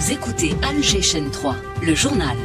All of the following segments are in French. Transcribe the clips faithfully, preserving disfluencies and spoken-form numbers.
Vous écoutez Alger Chaîne trois, le journal.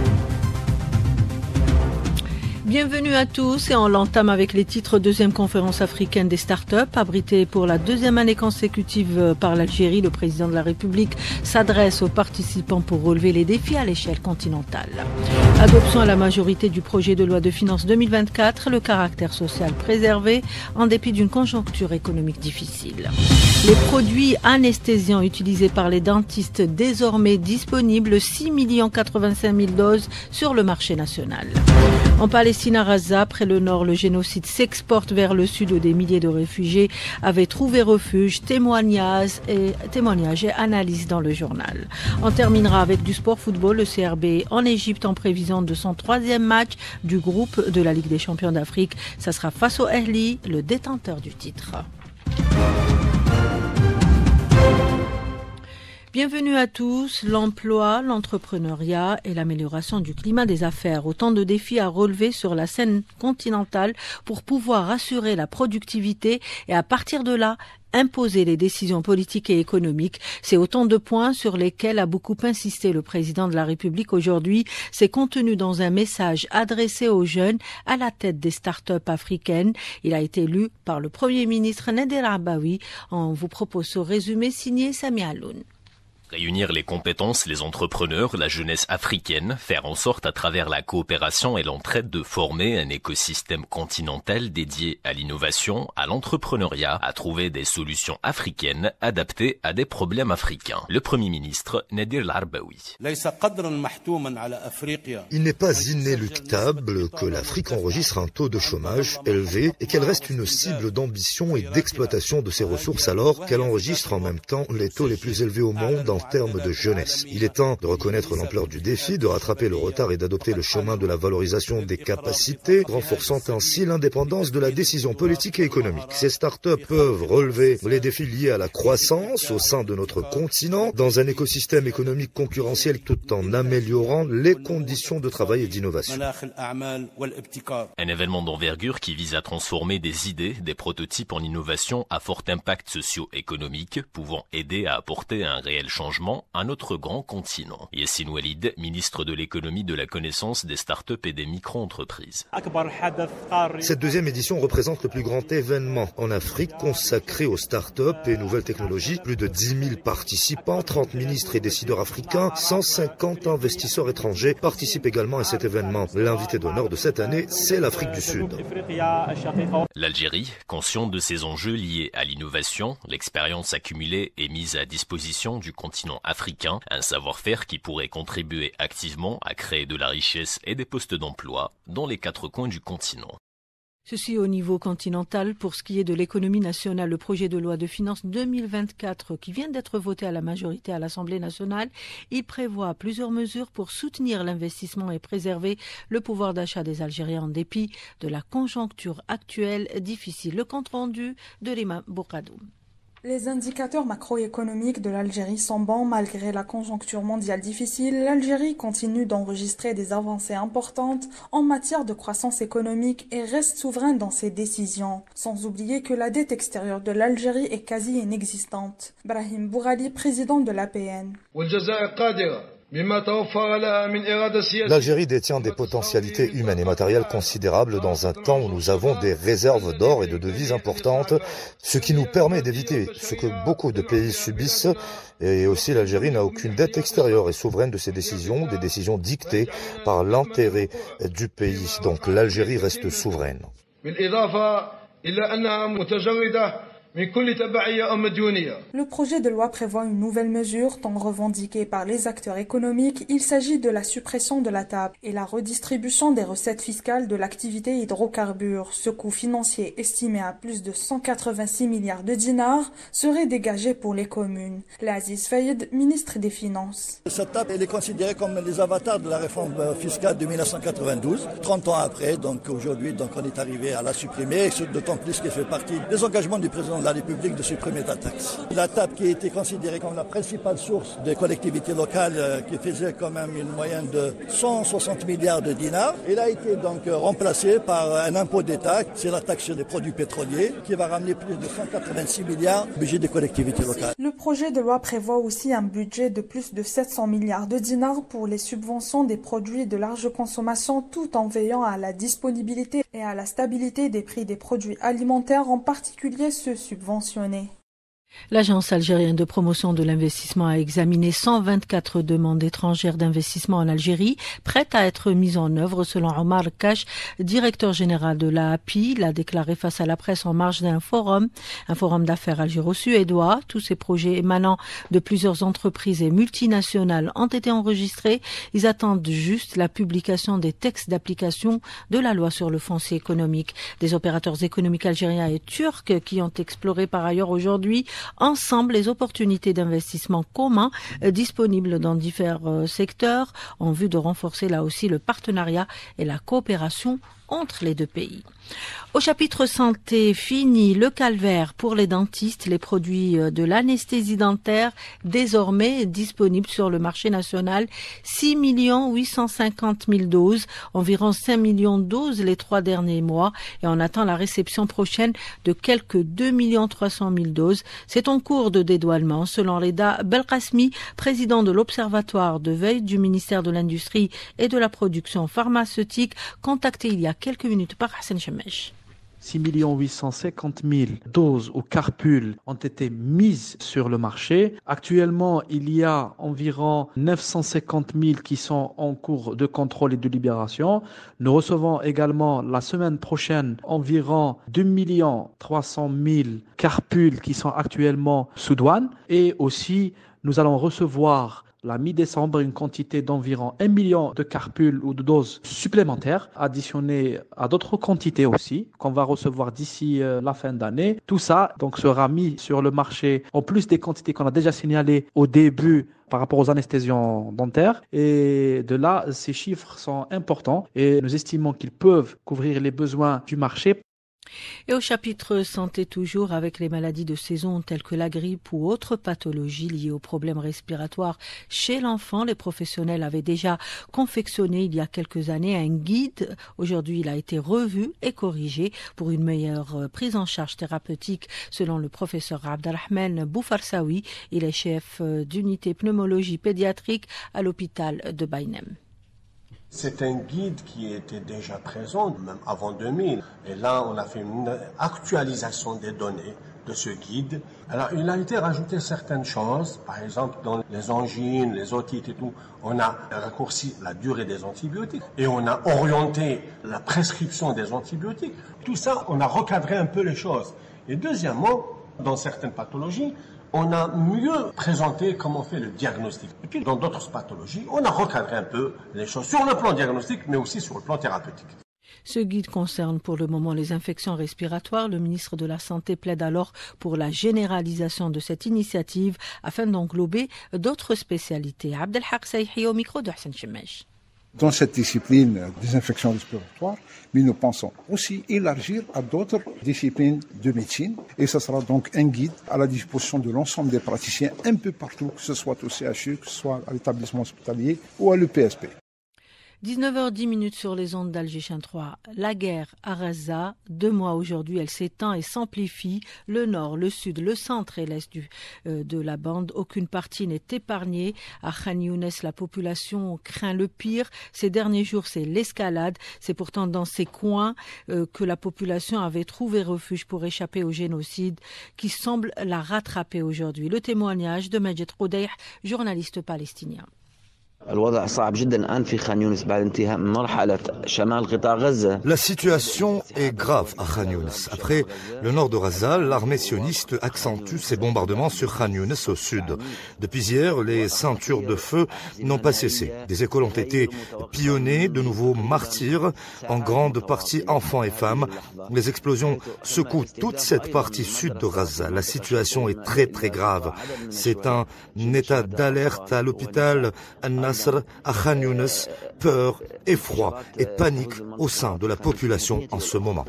Bienvenue à tous et on l'entame avec les titres. Deuxième conférence africaine des startups. Abritée pour la deuxième année consécutive par l'Algérie, le président de la République s'adresse aux participants pour relever les défis à l'échelle continentale. Adoption à la majorité du projet de loi de finances deux mille vingt-quatre, le caractère social préservé en dépit d'une conjoncture économique difficile. Les produits anesthésiants utilisés par les dentistes désormais disponibles, six millions quatre-vingt-cinq mille doses sur le marché national. En Palestine, à Gaza, près le nord, le génocide s'exporte vers le sud où des milliers de réfugiés avaient trouvé refuge. Témoignages et, témoignages et analyses dans le journal. On terminera avec du sport football, le C R B en Égypte en prévision de son troisième match du groupe de la Ligue des champions d'Afrique. Ça sera face au Ahly, le détenteur du titre. Bienvenue à tous. L'emploi, l'entrepreneuriat et l'amélioration du climat des affaires. Autant de défis à relever sur la scène continentale pour pouvoir assurer la productivité et à partir de là, imposer les décisions politiques et économiques. C'est autant de points sur lesquels a beaucoup insisté le président de la République aujourd'hui. C'est contenu dans un message adressé aux jeunes à la tête des startups africaines. Il a été lu par le Premier ministre Nader Abaoui. On vous propose ce résumé signé Sami Aloun. Réunir les compétences, les entrepreneurs, la jeunesse africaine, faire en sorte à travers la coopération et l'entraide de former un écosystème continental dédié à l'innovation, à l'entrepreneuriat, à trouver des solutions africaines adaptées à des problèmes africains. Le Premier ministre Nader Abaoui. Il n'est pas inéluctable que l'Afrique enregistre un taux de chômage élevé et qu'elle reste une cible d'ambition et d'exploitation de ses ressources alors qu'elle enregistre en même temps les taux les plus élevés au monde en termes de jeunesse. Il est temps de reconnaître l'ampleur du défi, de rattraper le retard et d'adopter le chemin de la valorisation des capacités, renforçant ainsi l'indépendance de la décision politique et économique. Ces startups peuvent relever les défis liés à la croissance au sein de notre continent dans un écosystème économique concurrentiel tout en améliorant les conditions de travail et d'innovation. Un événement d'envergure qui vise à transformer des idées, des prototypes en innovation à fort impact socio-économique, pouvant aider à apporter un réel changement à notre grand continent. Yassine Oualid, ministre de l'économie, de la connaissance, des startups et des micro-entreprises. Cette deuxième édition représente le plus grand événement en Afrique consacré aux startups et nouvelles technologies. Plus de dix mille participants, trente ministres et décideurs africains, cent cinquante investisseurs étrangers participent également à cet événement. L'invité d'honneur de cette année, c'est l'Afrique du Sud. L'Algérie, consciente de ces enjeux liés à l'innovation, l'expérience accumulée et mise à disposition du continent africain, un savoir-faire qui pourrait contribuer activement à créer de la richesse et des postes d'emploi dans les quatre coins du continent. Ceci au niveau continental. Pour ce qui est de l'économie nationale, le projet de loi de finances deux mille vingt-quatre qui vient d'être voté à la majorité à l'Assemblée nationale, il prévoit plusieurs mesures pour soutenir l'investissement et préserver le pouvoir d'achat des Algériens en dépit de la conjoncture actuelle difficile. Le compte rendu de Lima Bourkadoum. Les indicateurs macroéconomiques de l'Algérie sont bons malgré la conjoncture mondiale difficile. L'Algérie continue d'enregistrer des avancées importantes en matière de croissance économique et reste souveraine dans ses décisions. Sans oublier que la dette extérieure de l'Algérie est quasi inexistante. Brahim Bourali, président de l'A P N. L'Algérie détient des potentialités humaines et matérielles considérables dans un temps où nous avons des réserves d'or et de devises importantes, ce qui nous permet d'éviter ce que beaucoup de pays subissent. Et aussi l'Algérie n'a aucune dette extérieure et souveraine de ses décisions, des décisions dictées par l'intérêt du pays. Donc l'Algérie reste souveraine. Le projet de loi prévoit une nouvelle mesure tant revendiquée par les acteurs économiques. Il s'agit de la suppression de la taxe et la redistribution des recettes fiscales de l'activité hydrocarbures. Ce coût financier estimé à plus de cent quatre-vingt-six milliards de dinars serait dégagé pour les communes. L'Aziz Faïd, ministre des Finances. Cette taxe elle est considérée comme les avatars de la réforme fiscale de mille neuf cent quatre-vingt-douze. trente ans après, donc aujourd'hui, donc on est arrivé à la supprimer, d'autant plus qu'elle fait partie des engagements du président de la République de supprimer la taxe. La T A B qui a été considérée comme la principale source des collectivités locales, euh, qui faisait quand même une moyenne de cent soixante milliards de dinars, elle a été donc euh, remplacée par un impôt d'État, c'est la taxe sur les produits pétroliers, qui va ramener plus de cent quatre-vingt-six milliards au budget des collectivités locales. Le projet de loi prévoit aussi un budget de plus de sept cents milliards de dinars pour les subventions des produits de large consommation, tout en veillant à la disponibilité et à la stabilité des prix des produits alimentaires, en particulier ceux subventionnés. L'Agence algérienne de promotion de l'investissement a examiné cent vingt-quatre demandes étrangères d'investissement en Algérie, prêtes à être mises en œuvre, selon Omar Kash, directeur général de l'A A P I, l'a déclaré face à la presse en marge d'un forum, un forum d'affaires algéro-suédois. Tous ces projets émanant de plusieurs entreprises et multinationales ont été enregistrés. Ils attendent juste la publication des textes d'application de la loi sur le foncier économique. Des opérateurs économiques algériens et turcs qui ont exploré par ailleurs aujourd'hui ensemble les opportunités d'investissement commun disponibles dans divers secteurs en vue de renforcer là aussi le partenariat et la coopération entre les deux pays. Au chapitre santé, fini le calvaire pour les dentistes. Les produits de l'anesthésie dentaire désormais disponibles sur le marché national. six millions huit cent cinquante mille doses, environ cinq millions de doses les trois derniers mois, et on attend la réception prochaine de quelques deux millions trois cent mille doses. C'est en cours de dédouanement, selon Reda Belkasmi, président de l'Observatoire de veille du ministère de l'Industrie et de la Production pharmaceutique, contacté il y a quelques minutes par Hassan Chemesh. six millions huit cent cinquante mille doses ou carpules ont été mises sur le marché. Actuellement, il y a environ neuf cent cinquante mille qui sont en cours de contrôle et de libération. Nous recevons également la semaine prochaine environ deux millions trois cent mille carpules qui sont actuellement sous douane. Et aussi, nous allons recevoir la mi-décembre une quantité d'environ un million de carpules ou de doses supplémentaires, additionnées à d'autres quantités aussi, qu'on va recevoir d'ici euh, la fin d'année. Tout ça donc sera mis sur le marché, en plus des quantités qu'on a déjà signalées au début par rapport aux anesthésiants dentaires. Et de là, ces chiffres sont importants et nous estimons qu'ils peuvent couvrir les besoins du marché. Et au chapitre santé toujours, avec les maladies de saison telles que la grippe ou autres pathologies liées aux problèmes respiratoires chez l'enfant, les professionnels avaient déjà confectionné il y a quelques années un guide. Aujourd'hui, il a été revu et corrigé pour une meilleure prise en charge thérapeutique, selon le professeur Abdelrahman Boufarsaoui. Il est chef d'unité pneumologie pédiatrique à l'hôpital de Baïnem. C'est un guide qui était déjà présent, même avant deux mille. Et là, on a fait une actualisation des données de ce guide. Alors, il a été rajouté certaines choses. Par exemple, dans les angines, les otites et tout, on a raccourci la durée des antibiotiques et on a orienté la prescription des antibiotiques. Tout ça, on a recadré un peu les choses. Et deuxièmement, dans certaines pathologies, on a mieux présenté comment on fait le diagnostic. Et puis, dans d'autres pathologies, on a recadré un peu les choses sur le plan diagnostique, mais aussi sur le plan thérapeutique. Ce guide concerne pour le moment les infections respiratoires. Le ministre de la Santé plaide alors pour la généralisation de cette initiative afin d'englober d'autres spécialités. Abdelhaq Saïhi au micro de Hassan Chemesh. Dans cette discipline des infections respiratoires, mais nous pensons aussi élargir à d'autres disciplines de médecine. Et ce sera donc un guide à la disposition de l'ensemble des praticiens un peu partout, que ce soit au C H U, que ce soit à l'établissement hospitalier ou à l'E P S P. dix-neuf heures dix sur les ondes d'Alger trois. La guerre à Gaza, deux mois aujourd'hui, elle s'étend et s'amplifie. Le nord, le sud, le centre et l'est du, euh, de la bande, aucune partie n'est épargnée. À Khan Younes, la population craint le pire. Ces derniers jours, c'est l'escalade. C'est pourtant dans ces coins euh, que la population avait trouvé refuge pour échapper au génocide qui semble la rattraper aujourd'hui. Le témoignage de Majed Roudaïh, journaliste palestinien. La situation est grave à Khan Younes. Après le nord de Gaza, l'armée sioniste accentue ses bombardements sur Khan Younes au sud. Depuis hier, les ceintures de feu n'ont pas cessé. Des écoles ont été pillonnées, de nouveaux martyrs, en grande partie enfants et femmes. Les explosions secouent toute cette partie sud de Gaza. La situation est très très grave. C'est un état d'alerte à l'hôpital Al-Nasr al-Nasr, à Khan Younis, peur, effroi et panique au sein de la population en ce moment.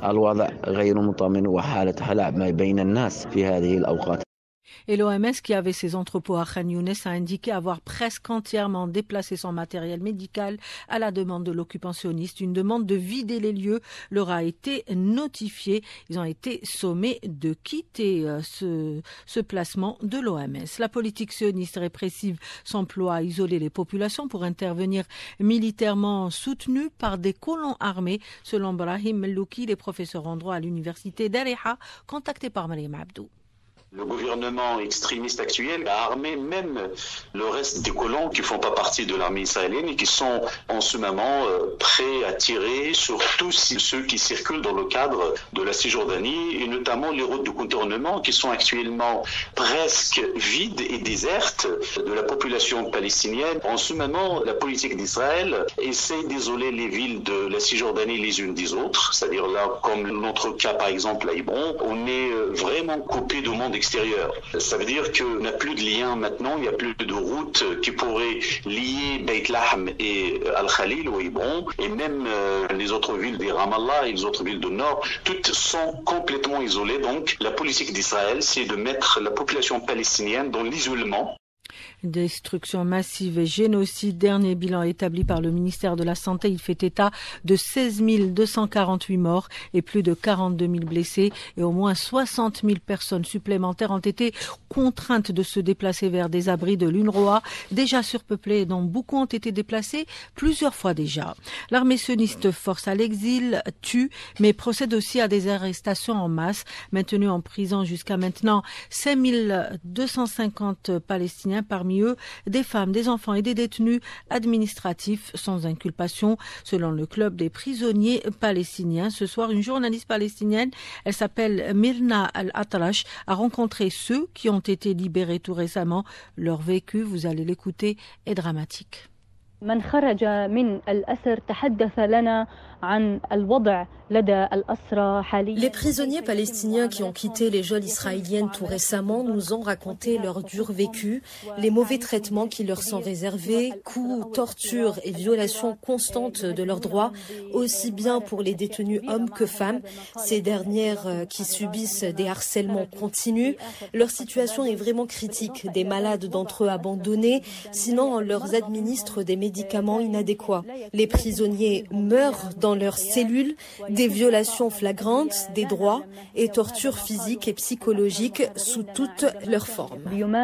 Et l'O M S, qui avait ses entrepôts à Khan Younis, a indiqué avoir presque entièrement déplacé son matériel médical à la demande de l'occupant sioniste. Une demande de vider les lieux leur a été notifiée. Ils ont été sommés de quitter ce, ce placement de l'O M S. La politique sioniste répressive s'emploie à isoler les populations pour intervenir militairement soutenue par des colons armés, selon Brahim Mellouki, les professeurs en droit à l'université d'Ariha, contactés par Mariam Abdou. Le gouvernement extrémiste actuel a armé même le reste des colons qui ne font pas partie de l'armée israélienne et qui sont en ce moment euh, prêts à tirer sur tous ceux qui circulent dans le cadre de la Cisjordanie et notamment les routes de contournement qui sont actuellement presque vides et désertes de la population palestinienne. En ce moment, la politique d'Israël essaie d'isoler les villes de la Cisjordanie les unes des autres, c'est-à-dire là, comme notre cas par exemple à Hébron, on est vraiment coupé du monde extérieur. Ça veut dire qu'il n'y a plus de lien maintenant, il n'y a plus de route qui pourrait lier Beit Lahm et Al-Khalil ou Hébron, et même euh, les autres villes des Ramallah et les autres villes du Nord, toutes sont complètement isolées. Donc la politique d'Israël, c'est de mettre la population palestinienne dans l'isolement. Destruction massive et génocide. Dernier bilan établi par le ministère de la Santé. Il fait état de seize mille deux cent quarante-huit morts et plus de quarante-deux mille blessés. Et au moins soixante mille personnes supplémentaires ont été contraintes de se déplacer vers des abris de l'UNRWA, déjà surpeuplés et dont beaucoup ont été déplacés plusieurs fois déjà. L'armée sioniste force à l'exil, tue, mais procède aussi à des arrestations en masse, maintenus en prison jusqu'à maintenant cinq mille deux cent cinquante Palestiniens, parmi eux des femmes, des enfants et des détenus administratifs sans inculpation, selon le club des prisonniers palestiniens. Ce soir, une journaliste palestinienne, elle s'appelle Myrna Al-Atrash, a rencontré ceux qui ont été libérés tout récemment. Leur vécu, vous allez l'écouter, est dramatique. من خرج من الأسر تحدث لنا عن الوضع لدى الأسرى حاليا. Les prisonniers palestiniens qui ont quitté les geôles israéliennes tout récemment nous ont raconté leur dur vécu, les mauvais traitements qui leur sont réservés, coups, tortures et violations constantes de leurs droits, aussi bien pour les détenus hommes que femmes. Ces dernières qui subissent des harcèlements continus. Leur situation est vraiment critique. Des malades d'entre eux abandonnés, sinon on leur administre des médicaments inadéquats. Les prisonniers meurent dans leurs cellules, des violations flagrantes des droits et tortures physiques et psychologiques sous toutes leurs formes.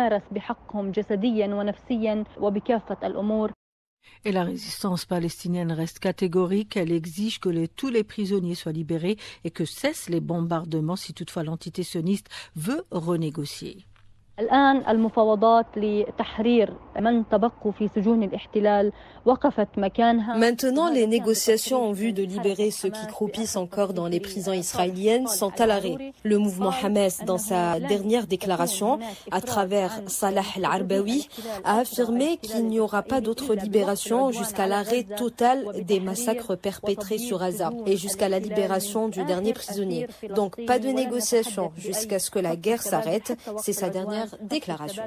Et la résistance palestinienne reste catégorique. Elle exige que les, tous les prisonniers soient libérés et que cessent les bombardements si toutefois l'entité sioniste veut renégocier. الآن المفاوضات لتحرير من تبقوا في سجون الاحتلال وقفت مكانها. Maintenant, les négociations en vue de libérer ceux qui croupissent encore dans les prisons israéliennes sont à l'arrêt. Le mouvement Hamas, dans sa dernière déclaration, à travers Salah al-Arbawi, a affirmé qu'il n'y aura pas d'autre libération jusqu'à l'arrêt total des massacres perpétrés sur Gaza et jusqu'à la libération du dernier prisonnier. Donc, pas de négociation jusqu'à ce que la guerre s'arrête. C'est sa dernière déclaration.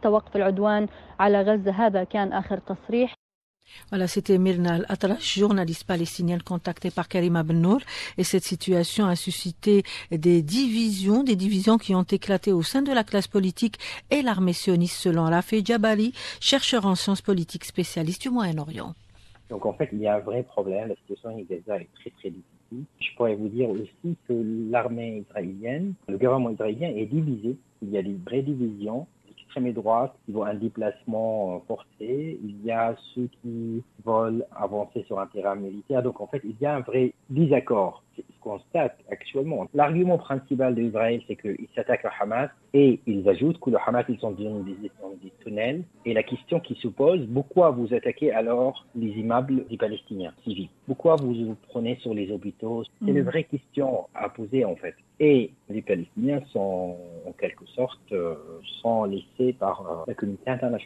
Voilà, c'était Myrna Al-Atrash, journaliste palestinienne contactée par Karima Ben-Nour. Et cette situation a suscité des divisions, des divisions qui ont éclaté au sein de la classe politique et l'armée sioniste, selon Rafi Jabali, chercheur en sciences politiques spécialiste du Moyen-Orient. Donc en fait, il y a un vrai problème. La situation à Gaza est très très difficile. Je pourrais vous dire aussi que l'armée israélienne, le gouvernement israélien est divisé. Il y a des vraies divisions. L'extrême droite qui veut un déplacement forcé. Il y a ceux qui veulent avancer sur un terrain militaire. Donc en fait, il y a un vrai désaccord. C'est ce qu'on constate actuellement. L'argument principal d'Israël, c'est qu'ils s'attaquent à Hamas et ils ajoutent que le Hamas, ils sont dans des, dans des tunnels. Et la question qui se pose, pourquoi vous attaquez alors les immeubles des Palestiniens civils? Pourquoi vous vous prenez sur les hôpitaux? C'est mmh. une vraie question à poser en fait. Et les Palestiniens sont en quelque sorte euh, sont laissés par euh, la communauté internationale.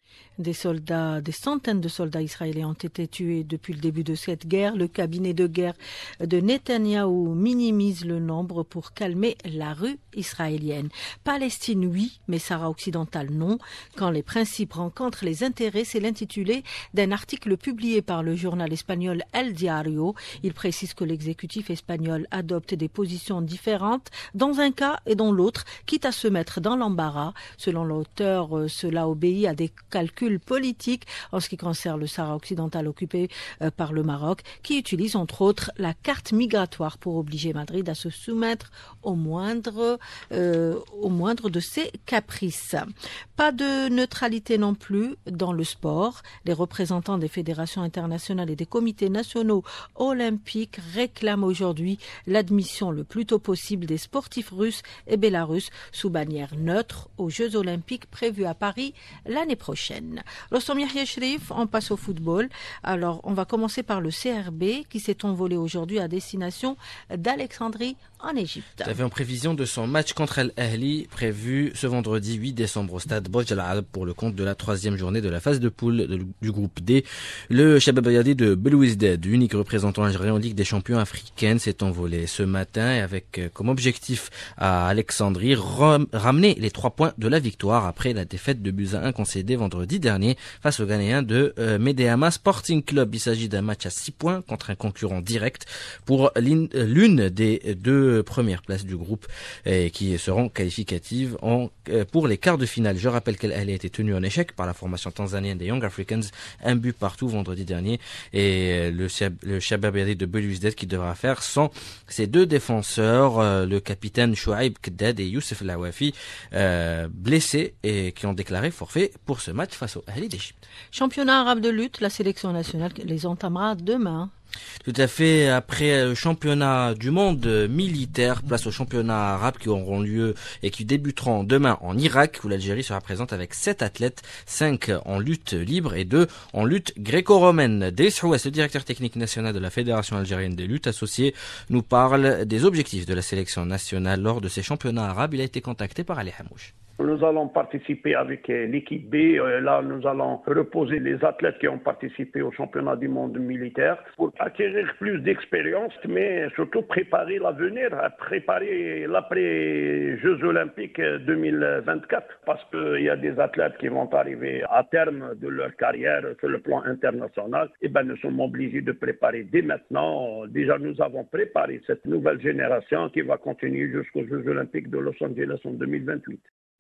Des soldats, des centaines de soldats israéliens ont été tués depuis le début de cette guerre. Le cabinet de guerre de Netanyahou minimise le nombre pour calmer la rue israélienne. Palestine, oui, mais Sahara occidental, non. Quand les principes rencontrent les intérêts, c'est l'intitulé d'un article publié par le journal espagnol El Diario. Il précise que l'exécutif espagnol adopte des positions différentes dans un cas et dans l'autre, quitte à se mettre dans l'embarras. Selon l'auteur, cela obéit à des calculs politique en ce qui concerne le Sahara occidental occupé euh, par le Maroc, qui utilise entre autres la carte migratoire pour obliger Madrid à se soumettre au moindre, euh, au moindre de ses caprices. Pas de neutralité non plus dans le sport. Les représentants des fédérations internationales et des comités nationaux olympiques réclament aujourd'hui l'admission le plus tôt possible des sportifs russes et bélarusses sous bannière neutre aux Jeux olympiques prévus à Paris l'année prochaine. Rostom Yahya Sherif, on passe au football. Alors, on va commencer par le C R B qui s'est envolé aujourd'hui à destination d'Alexandrie en Égypte. Tout à fait, en prévision de son match contre Al Ahly prévu ce vendredi huit décembre au stade Burj Al Arab pour le compte de la troisième journée de la phase de poule de, du groupe D. Le Shabab Ayadi de Belouizdad, unique représentant algérien en Ligue des champions africaine, s'est envolé ce matin avec comme objectif à Alexandrie ram- ramener les trois points de la victoire après la défaite de buts à un concédée vendredi dernier face aux Ghanéens de euh, Medeama Sporting Club. Il s'agit d'un match à six points contre un concurrent direct pour l'une des deux premières places du groupe et qui seront qualificatives en, euh, pour les quarts de finale. Je rappelle qu'elle a été tenue en échec par la formation tanzanienne des Young Africans, un but partout vendredi dernier, et le, le Shabab Ayadi de Belouizdad qui devra faire sans ses deux défenseurs, euh, le capitaine Chouaib Keddad et Youssef Lawafi, euh, blessés et qui ont déclaré forfait pour ce match face au Ahly d'Égypte. Championnat arabe de lutte, la sélection nationale les entamera demain. Tout à fait. Après le championnat du monde militaire, place aux championnats arabes qui auront lieu et qui débuteront demain en Irak, où l'Algérie sera présente avec sept athlètes, cinq en lutte libre et deux en lutte gréco-romaine. Driss Houess, le directeur technique national de la Fédération algérienne des luttes associées, nous parle des objectifs de la sélection nationale lors de ces championnats arabes. Il a été contacté par Ali Hamouche. Nous allons participer avec l'équipe B. Là, nous allons reposer les athlètes qui ont participé au championnat du monde militaire pour acquérir plus d'expérience, mais surtout préparer l'avenir, préparer l'après-Jeux olympiques deux mille vingt-quatre, parce qu'il y a des athlètes qui vont arriver à terme de leur carrière sur le plan international. Et ben, nous sommes obligés de préparer dès maintenant. Déjà, nous avons préparé cette nouvelle génération qui va continuer jusqu'aux Jeux olympiques de Los Angeles en deux mille vingt-huit.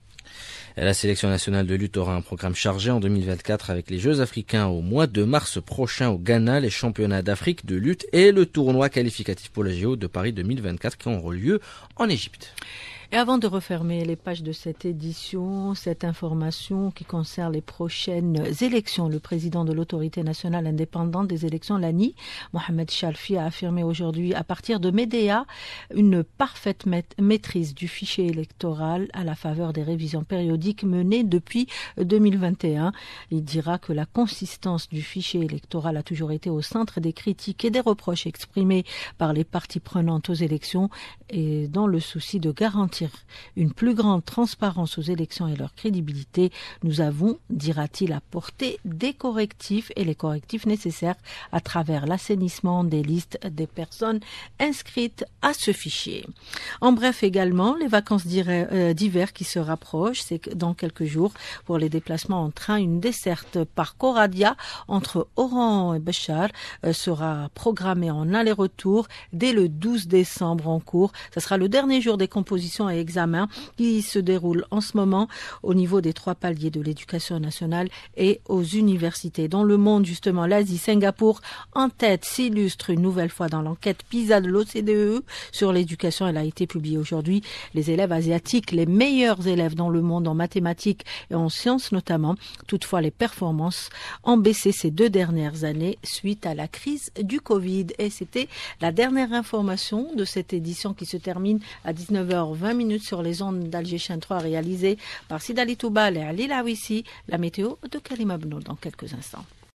La sélection nationale de lutte aura un programme chargé en deux mille vingt-quatre avec les Jeux africains au mois de mars prochain au Ghana, les championnats d'Afrique de lutte et le tournoi qualificatif pour la J O de Paris deux mille vingt-quatre qui auront lieu en Égypte. Et avant de refermer les pages de cette édition, cette information qui concerne les prochaines élections, le président de l'autorité nationale indépendante des élections, l'A N I, Mohamed Chalfi, a affirmé aujourd'hui à partir de Médéa une parfaite maîtrise du fichier électoral à la faveur des révisions périodiques menées depuis deux mille vingt et un. Il dira que la consistance du fichier électoral a toujours été au centre des critiques et des reproches exprimés par les parties prenantes aux élections et dans le souci de garantir une plus grande transparence aux élections et leur crédibilité, nous avons, dira-t-il, apporté des correctifs et les correctifs nécessaires à travers l'assainissement des listes des personnes inscrites à ce fichier. En bref, également, les vacances d'hiver qui se rapprochent, c'est que dans quelques jours, pour les déplacements en train, une desserte par Coradia entre Oran et Béchar sera programmée en aller-retour dès le douze décembre en cours. Ce sera le dernier jour des compositions et examens qui se déroulent en ce moment au niveau des trois paliers de l'éducation nationale et aux universités. Dans le monde, justement, l'Asie, Singapour en tête s'illustre une nouvelle fois dans l'enquête PISA de l'O C D E sur l'éducation. Elle a été publiée aujourd'hui. Les élèves asiatiques, les meilleurs élèves dans le monde en mathématiques et en sciences notamment. Toutefois, les performances ont baissé ces deux dernières années suite à la crise du Covid. Et c'était la dernière information de cette édition qui se termine à dix-neuf heures vingt sur les ondes d'Alger Chaîne trois réalisées par Sidali Toubal et Ali Lawissi. La météo de Karim Abno dans quelques instants.